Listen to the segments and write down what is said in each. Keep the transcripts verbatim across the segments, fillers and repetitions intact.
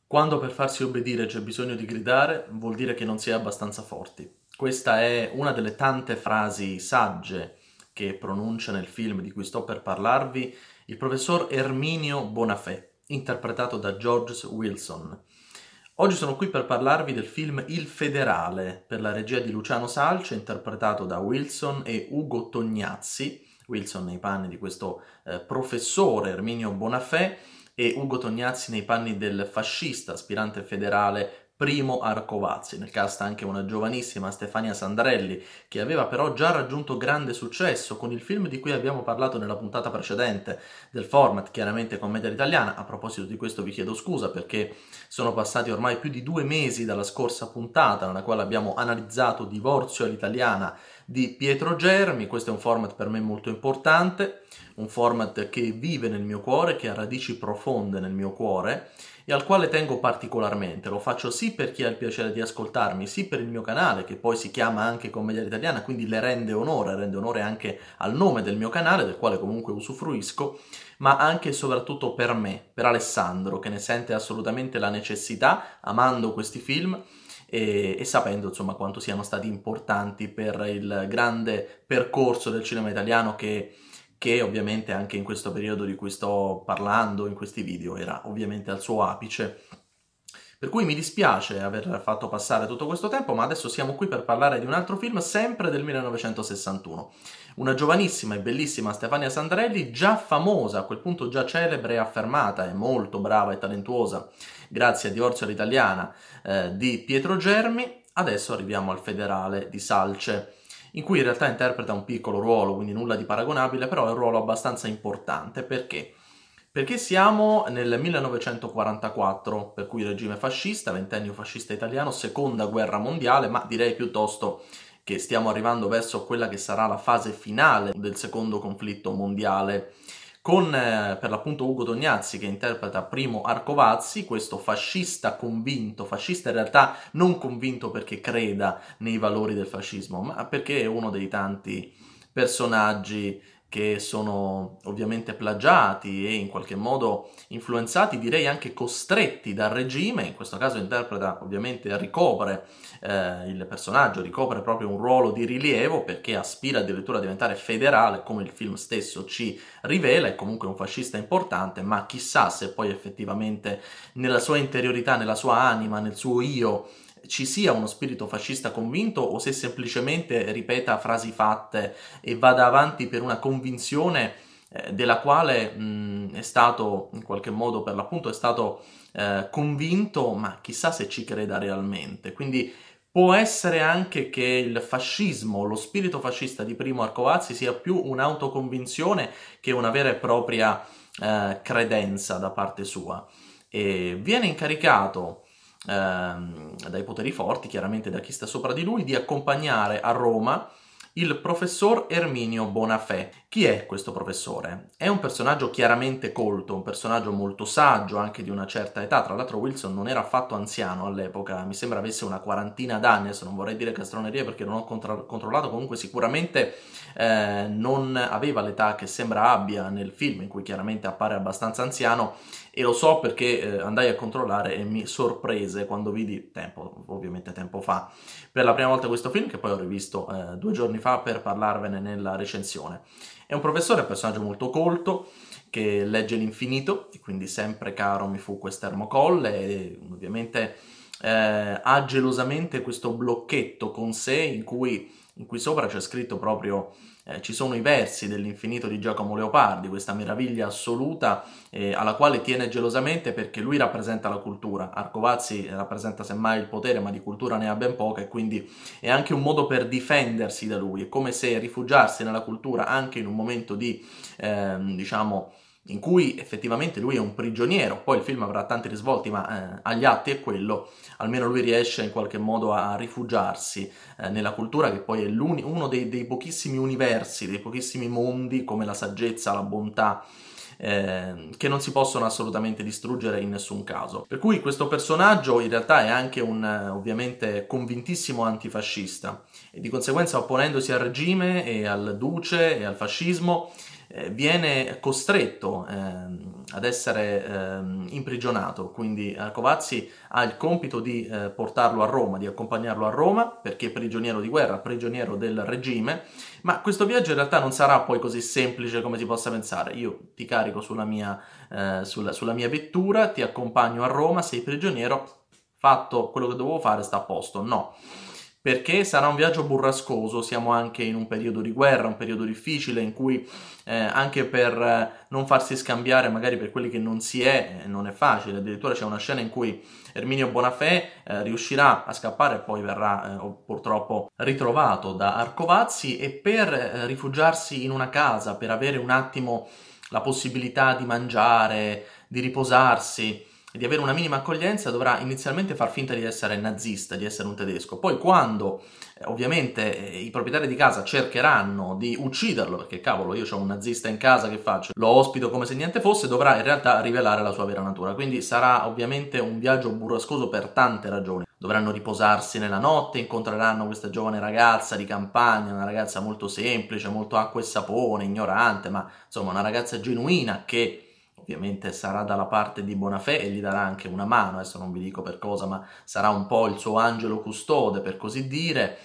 Quando per farsi obbedire c'è bisogno di gridare, vuol dire che non si è abbastanza forti. Questa è una delle tante frasi sagge che pronuncia nel film di cui sto per parlarvi il professor Erminio Bonafè, interpretato da George Wilson. Oggi sono qui per parlarvi del film Il Federale, per la regia di Luciano Salce, interpretato da Wilson e Ugo Tognazzi. Wilson nei panni di questo eh, professore Erminio Bonafè, e Ugo Tognazzi nei panni del fascista aspirante federale Primo Arcovazzi. Nel cast anche una giovanissima Stefania Sandarelli, che aveva però già raggiunto grande successo con il film di cui abbiamo parlato nella puntata precedente del format, chiaramente commedia italiana. A proposito di questo vi chiedo scusa perché sono passati ormai più di due mesi dalla scorsa puntata nella quale abbiamo analizzato Divorzio all'italiana di Pietro Germi. Questo è un format per me molto importante, un format che vive nel mio cuore, che ha radici profonde nel mio cuore e al quale tengo particolarmente. Lo faccio sì per chi ha il piacere di ascoltarmi, sì per il mio canale, che poi si chiama anche Commedia Italiana, quindi le rende onore, rende onore anche al nome del mio canale, del quale comunque usufruisco, ma anche e soprattutto per me, per Alessandro, che ne sente assolutamente la necessità, amando questi film, E, e sapendo insomma quanto siano stati importanti per il grande percorso del cinema italiano che, che ovviamente anche in questo periodo di cui sto parlando, in questi video, era ovviamente al suo apice. Per cui mi dispiace aver fatto passare tutto questo tempo, ma adesso siamo qui per parlare di un altro film, sempre del millenovecentosessantuno. Una giovanissima e bellissima Stefania Sandarelli, già famosa, a quel punto già celebre e affermata, e molto brava e talentuosa, grazie a Divorzio all'italiana eh, di Pietro Germi. Adesso arriviamo al Federale di Salce, in cui in realtà interpreta un piccolo ruolo, quindi nulla di paragonabile, però è un ruolo abbastanza importante. Perché? Perché siamo nel millenovecentoquarantaquattro, per cui regime fascista, ventennio fascista italiano, seconda guerra mondiale, ma direi piuttosto che stiamo arrivando verso quella che sarà la fase finale del secondo conflitto mondiale, con eh, per l'appunto Ugo Tognazzi che interpreta Primo Arcovazzi, questo fascista convinto, fascista in realtà non convinto perché creda nei valori del fascismo, ma perché è uno dei tanti personaggi che sono ovviamente plagiati e in qualche modo influenzati, direi anche costretti dal regime. In questo caso interpreta, ovviamente ricopre, eh, il personaggio ricopre proprio un ruolo di rilievo perché aspira addirittura a diventare federale, come il film stesso ci rivela. È comunque un fascista importante, ma chissà se poi effettivamente nella sua interiorità, nella sua anima, nel suo io, ci sia uno spirito fascista convinto o se semplicemente ripeta frasi fatte e vada avanti per una convinzione eh, della quale mh, è stato in qualche modo, per l'appunto, è stato eh, convinto, ma chissà se ci creda realmente. Quindi può essere anche che il fascismo, lo spirito fascista di Primo Arcovazzi sia più un'autoconvinzione che una vera e propria eh, credenza da parte sua. E viene incaricato Ehm, dai poteri forti, chiaramente da chi sta sopra di lui, di accompagnare a Roma il professor Erminio Bonafè. Chi è questo professore? È un personaggio chiaramente colto, un personaggio molto saggio, anche di una certa età. Tra l'altro Wilson non era affatto anziano all'epoca, mi sembra avesse una quarantina d'anni, adesso non vorrei dire castronerie perché non ho contro- controllato, comunque sicuramente eh, non aveva l'età che sembra abbia nel film, in cui chiaramente appare abbastanza anziano, e lo so perché eh, andai a controllare e mi sorprese quando vidi, tempo, ovviamente tempo fa, per la prima volta questo film, che poi ho rivisto eh, due giorni fa per parlarvene nella recensione. È un professore, un personaggio molto colto, che legge l'infinito, e quindi sempre caro mi fu quest'ermo colle, e ovviamente eh, ha gelosamente questo blocchetto con sé in cui, in cui sopra c'è scritto proprio, eh, ci sono i versi dell'infinito di Giacomo Leopardi, questa meraviglia assoluta eh, alla quale tiene gelosamente perché lui rappresenta la cultura. Arcovazzi rappresenta semmai il potere, ma di cultura ne ha ben poca, e quindi è anche un modo per difendersi da lui. È come se rifugiarsi nella cultura anche in un momento di, ehm, diciamo, in cui effettivamente lui è un prigioniero. Poi il film avrà tanti risvolti, ma eh, agli atti è quello. Almeno lui riesce in qualche modo a rifugiarsi eh, nella cultura, che poi è uno dei, dei pochissimi universi, dei pochissimi mondi, come la saggezza, la bontà, eh, che non si possono assolutamente distruggere in nessun caso. Per cui questo personaggio in realtà è anche un eh, ovviamente convintissimo antifascista, e di conseguenza, opponendosi al regime e al duce e al fascismo, eh, viene costretto ehm, ad essere ehm, imprigionato, quindi Arcovazzi ha il compito di eh, portarlo a Roma, di accompagnarlo a Roma, perché è prigioniero di guerra, prigioniero del regime, ma questo viaggio in realtà non sarà poi così semplice come si possa pensare. Io ti carico sulla mia, eh, sulla, sulla mia vettura, ti accompagno a Roma, sei prigioniero, fatto quello che dovevo fare, sta a posto. No, perché sarà un viaggio burrascoso, siamo anche in un periodo di guerra, un periodo difficile in cui eh, anche per eh, non farsi scambiare magari per quelli che non si è, eh, non è facile. Addirittura c'è una scena in cui Erminio Bonafè eh, riuscirà a scappare e poi verrà eh, purtroppo ritrovato da Arcovazzi, e per eh, rifugiarsi in una casa, per avere un attimo la possibilità di mangiare, di riposarsi, di avere una minima accoglienza, dovrà inizialmente far finta di essere nazista, di essere un tedesco. Poi quando eh, ovviamente eh, i proprietari di casa cercheranno di ucciderlo, perché cavolo, io ho un nazista in casa, che faccio? Lo ospito come se niente fosse, dovrà in realtà rivelare la sua vera natura. Quindi sarà ovviamente un viaggio burrascoso per tante ragioni. Dovranno riposarsi nella notte, incontreranno questa giovane ragazza di campagna, una ragazza molto semplice, molto acqua e sapone, ignorante, ma insomma una ragazza genuina che ovviamente sarà dalla parte di Bonafè e gli darà anche una mano, adesso non vi dico per cosa, ma sarà un po' il suo angelo custode, per così dire,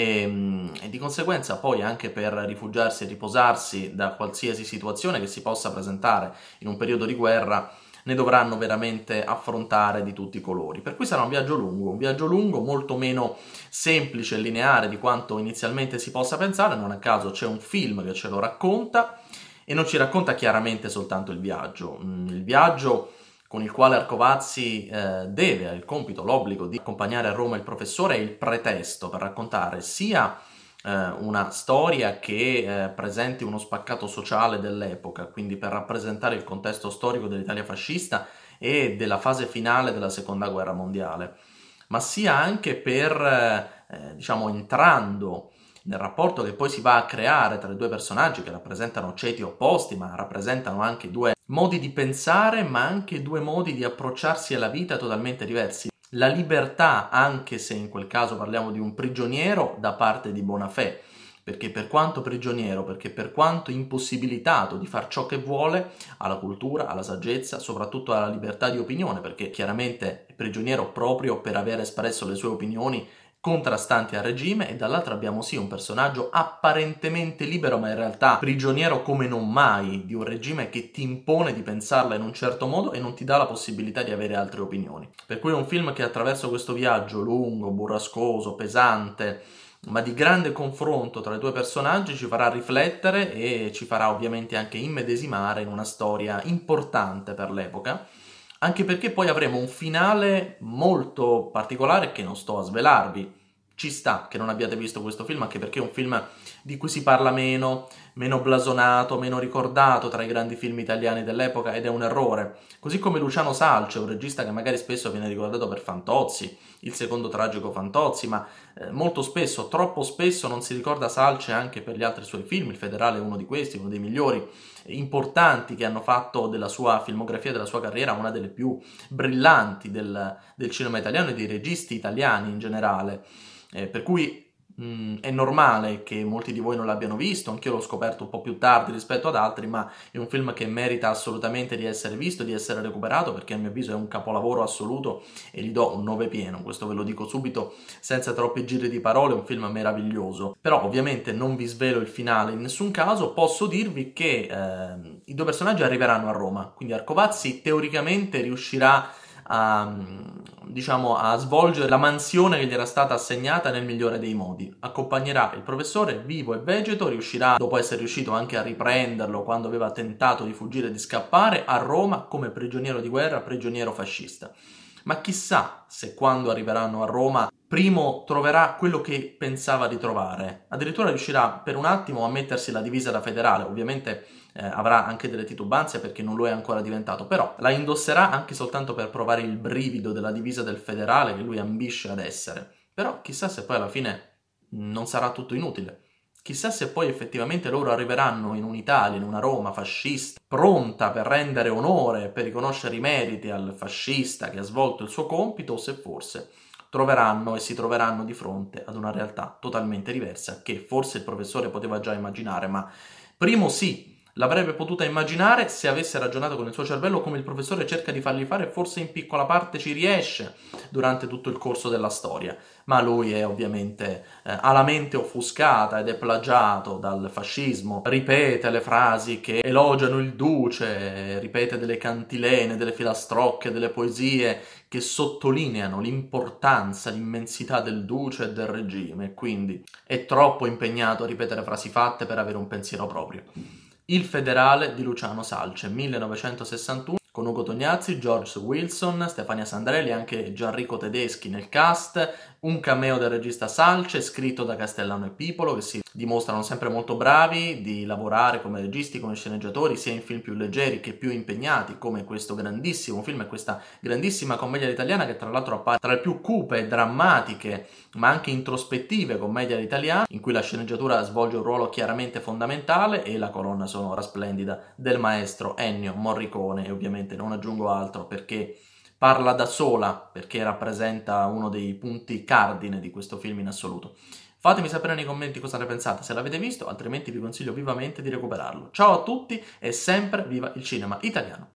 e, e di conseguenza poi anche per rifugiarsi e riposarsi da qualsiasi situazione che si possa presentare in un periodo di guerra, ne dovranno veramente affrontare di tutti i colori. Per cui sarà un viaggio lungo, un viaggio lungo molto meno semplice e lineare di quanto inizialmente si possa pensare. Non a caso c'è un film che ce lo racconta, e non ci racconta chiaramente soltanto il viaggio. Il viaggio con il quale Arcovazzi eh, deve, ha il compito, l'obbligo di accompagnare a Roma il professore, è il pretesto per raccontare sia eh, una storia che eh, presenti uno spaccato sociale dell'epoca, quindi per rappresentare il contesto storico dell'Italia fascista e della fase finale della Seconda Guerra Mondiale, ma sia anche per, eh, diciamo, entrando nel rapporto che poi si va a creare tra i due personaggi, che rappresentano ceti opposti, ma rappresentano anche due modi di pensare, ma anche due modi di approcciarsi alla vita totalmente diversi. La libertà, anche se in quel caso parliamo di un prigioniero, da parte di Bonafè, perché per quanto prigioniero, perché per quanto impossibilitato di far ciò che vuole, ha la cultura, ha la saggezza, soprattutto ha la libertà di opinione, perché chiaramente è prigioniero proprio per aver espresso le sue opinioni contrastanti al regime, e dall'altra abbiamo sì un personaggio apparentemente libero ma in realtà prigioniero come non mai di un regime che ti impone di pensarla in un certo modo e non ti dà la possibilità di avere altre opinioni. Per cui è un film che attraverso questo viaggio lungo, burrascoso, pesante, ma di grande confronto tra i due personaggi, ci farà riflettere e ci farà ovviamente anche immedesimare in una storia importante per l'epoca, anche perché poi avremo un finale molto particolare che non sto a svelarvi. Ci sta che non abbiate visto questo film, anche perché è un film di cui si parla meno, meno blasonato, meno ricordato tra i grandi film italiani dell'epoca, ed è un errore. Così come Luciano Salce, un regista che magari spesso viene ricordato per Fantozzi, il secondo tragico Fantozzi, ma eh, molto spesso, troppo spesso, non si ricorda Salce anche per gli altri suoi film. Il Federale è uno di questi, uno dei migliori, importanti, che hanno fatto della sua filmografia, della sua carriera, una delle più brillanti del, del cinema italiano e dei registi italiani in generale. Eh, per cui mh, è normale che molti di voi non l'abbiano visto, anch'io l'ho scoperto un po' più tardi rispetto ad altri, ma è un film che merita assolutamente di essere visto, di essere recuperato, perché a mio avviso è un capolavoro assoluto e gli do un nove pieno, questo ve lo dico subito senza troppi giri di parole, è un film meraviglioso. Però ovviamente non vi svelo il finale in nessun caso, posso dirvi che eh, i due personaggi arriveranno a Roma, quindi Arcovazzi teoricamente riuscirà a, diciamo, a svolgere la mansione che gli era stata assegnata nel migliore dei modi. Accompagnerà il professore vivo e vegeto, riuscirà, dopo essere riuscito anche a riprenderlo quando aveva tentato di fuggire e di scappare, a Roma come prigioniero di guerra, prigioniero fascista. Ma chissà se quando arriveranno a Roma primo troverà quello che pensava di trovare. Addirittura riuscirà per un attimo a mettersi la divisa da federale, ovviamente eh, avrà anche delle titubanze perché non lo è ancora diventato, però la indosserà anche soltanto per provare il brivido della divisa del federale che lui ambisce ad essere. Però chissà se poi alla fine non sarà tutto inutile. Chissà se poi effettivamente loro arriveranno in un'Italia, in una Roma fascista, pronta per rendere onore, per riconoscere i meriti al fascista che ha svolto il suo compito, o se forse troveranno e si troveranno di fronte ad una realtà totalmente diversa che forse il professore poteva già immaginare, ma primo sì, l'avrebbe potuta immaginare se avesse ragionato con il suo cervello come il professore cerca di fargli fare, forse in piccola parte ci riesce durante tutto il corso della storia, ma lui è ovviamente eh, ha la mente offuscata ed è plagiato dal fascismo, ripete le frasi che elogiano il duce, ripete delle cantilene, delle filastrocche, delle poesie che sottolineano l'importanza, l'immensità del duce e del regime, quindi è troppo impegnato a ripetere frasi fatte per avere un pensiero proprio. Il federale di Luciano Salce, millenovecentosessantuno, con Ugo Tognazzi, George Wilson, Stefania Sandrelli e anche Gianrico Tedeschi nel cast, un cameo del regista Salce, scritto da Castellano e Pipolo, che si dimostrano sempre molto bravi di lavorare come registi, come sceneggiatori, sia in film più leggeri che più impegnati, come questo grandissimo film e questa grandissima commedia italiana, che tra l'altro appare tra le più cupe e drammatiche, ma anche introspettive commedie all'italiana, in cui la sceneggiatura svolge un ruolo chiaramente fondamentale e la colonna sonora splendida del maestro Ennio Morricone, e ovviamente non aggiungo altro perché parla da sola, perché rappresenta uno dei punti cardine di questo film in assoluto. Fatemi sapere nei commenti cosa ne pensate, se l'avete visto, altrimenti vi consiglio vivamente di recuperarlo. Ciao a tutti e sempre viva il cinema italiano!